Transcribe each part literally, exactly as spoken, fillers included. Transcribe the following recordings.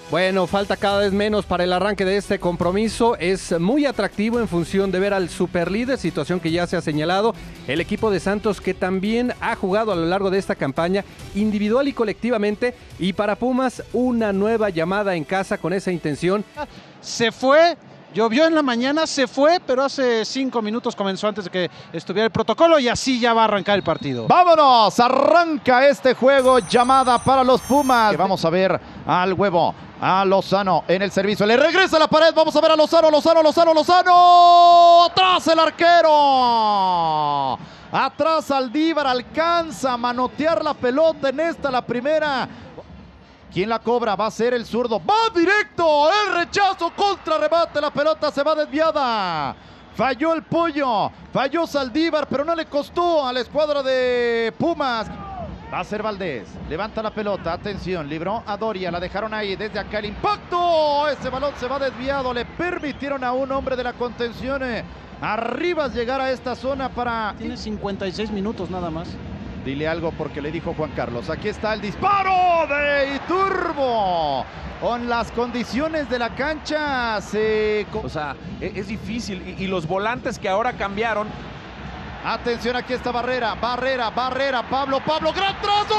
Bueno, falta cada vez menos para el arranque de este compromiso. Es muy atractivo en función de ver al superlíder, situación que ya se ha señalado. El equipo de Santos, que también ha jugado a lo largo de esta campaña, individual y colectivamente. Y para Pumas, una nueva llamada en casa con esa intención. Se fue, llovió en la mañana, se fue, pero hace cinco minutos comenzó antes de que estuviera el protocolo y así ya va a arrancar el partido. ¡Vámonos! Arranca este juego, llamada para los Pumas. Que vamos a ver al huevo. A Lozano en el servicio, le regresa a la pared, vamos a ver a Lozano, Lozano, Lozano, Lozano, atrás el arquero, atrás Aldívar, alcanza a manotear la pelota en esta, la primera. ¿Quién la cobra? Va a ser el zurdo, va directo, el rechazo, contra remate, la pelota se va desviada. Falló el Pollo, falló Saldívar, pero no le costó a la escuadra de Pumas. Va a ser Valdés, levanta la pelota, atención, libró a Doria, la dejaron ahí, desde acá el impacto, ese balón se va desviado, le permitieron a un hombre de la contención eh, Arribas llegar a esta zona para... Tiene cincuenta y seis minutos nada más. Dile algo porque le dijo Juan Carlos, aquí está el disparo de Iturbo, con las condiciones de la cancha, se... O sea, es difícil y, y los volantes que ahora cambiaron. Atención, aquí está Barrera, Barrera, Barrera, Pablo, Pablo, gran trazo.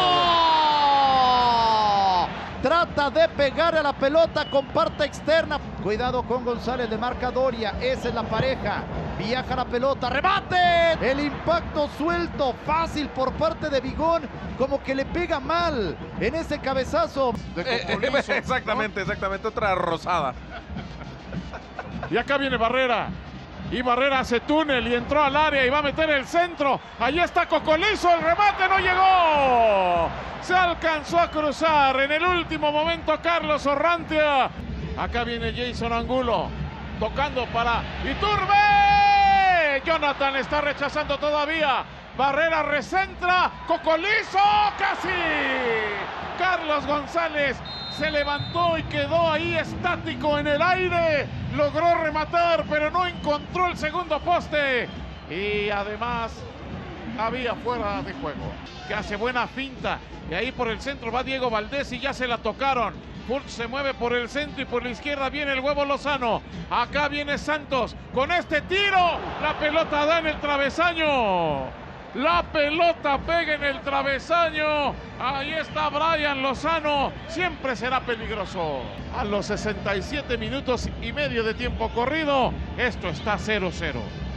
Trata de pegar a la pelota con parte externa. Cuidado con González, le marca Doria, esa es la pareja. Viaja la pelota, rebate. El impacto suelto, fácil por parte de Vigón, como que le pega mal en ese cabezazo. De eh, exactamente, ¿no? Exactamente, otra rosada. Y acá viene Barrera. Y Barrera hace túnel y entró al área y va a meter el centro. Allí está Cocolizo, el remate no llegó. Se alcanzó a cruzar en el último momento Carlos Orrantia. Acá viene Jason Angulo, tocando para Iturbe. Jonathan está rechazando todavía. Barrera recentra, Cocolizo, casi. Carlos González se levantó y quedó ahí estático en el aire. Logró rematar, pero no encontró el segundo poste. Y además había fuera de juego. Que hace buena finta. Y ahí por el centro va Diego Valdés y ya se la tocaron. Furch se mueve por el centro y por la izquierda viene el huevo Lozano. Acá viene Santos con este tiro. La pelota da en el travesaño. La pelota pega en el travesaño. Ahí está Brian Lozano. Siempre será peligroso. A los sesenta y siete minutos y medio de tiempo corrido, esto está cero cero.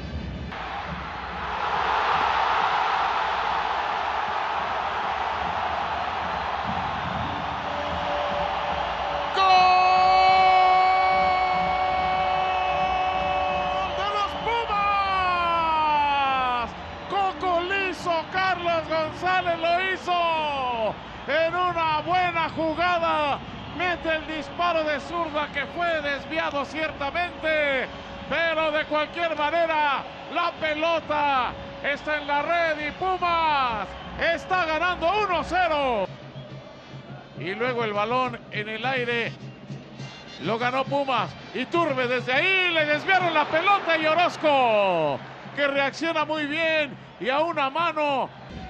Carlos González lo hizo en una buena jugada, mete el disparo de zurda que fue desviado ciertamente, pero de cualquier manera la pelota está en la red y Pumas está ganando uno cero. Y luego el balón en el aire lo ganó Pumas. Iturbe desde ahí le desviaron la pelota y Orozco, que reacciona muy bien y a una mano.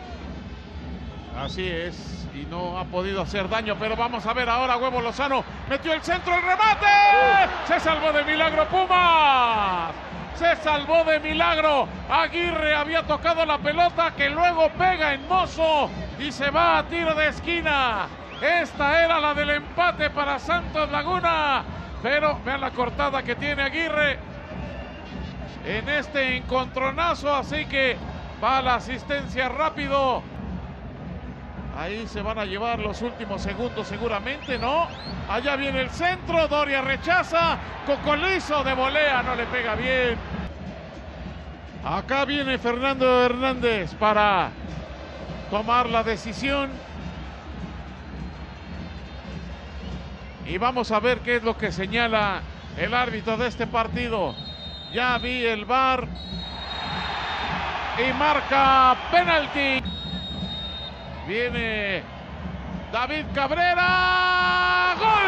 Así es, y no ha podido hacer daño, pero vamos a ver ahora huevo Lozano. Metió el centro, el remate. Se salvó de milagro Pumas. Se salvó de milagro. Aguirre había tocado la pelota que luego pega en Mozo y se va a tiro de esquina. Esta era la del empate para Santos Laguna, pero vean la cortada que tiene Aguirre en este encontronazo, así que va a la asistencia rápido. Ahí se van a llevar los últimos segundos seguramente, ¿no? Allá viene el centro, Doria rechaza, Cocolizo de volea, no le pega bien. Acá viene Fernando Hernández para tomar la decisión. Y vamos a ver qué es lo que señala el árbitro de este partido. Ya vi el V A R y marca penalti. Viene David Cabrera. ¡Gol!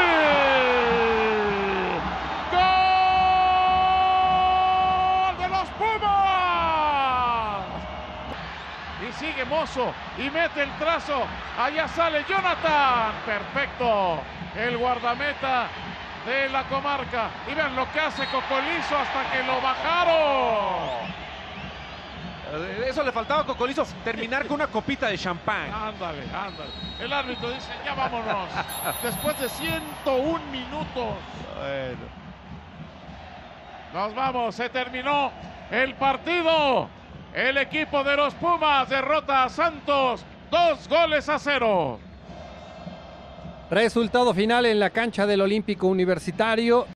¡Gol de los Pumas! Y sigue Mozo y mete el trazo. Allá sale Jonathan. Perfecto. el guardameta de la comarca. Y vean lo que hace Cocolizo hasta que lo bajaron. Eso le faltaba a Cocolizo, terminar con una copita de champán. Ándale, ándale. El árbitro dice, ya vámonos. Después de ciento un minutos. Bueno. Nos vamos, se terminó el partido. El equipo de los Pumas derrota a Santos, dos goles a cero. Resultado final en la cancha del Olímpico Universitario.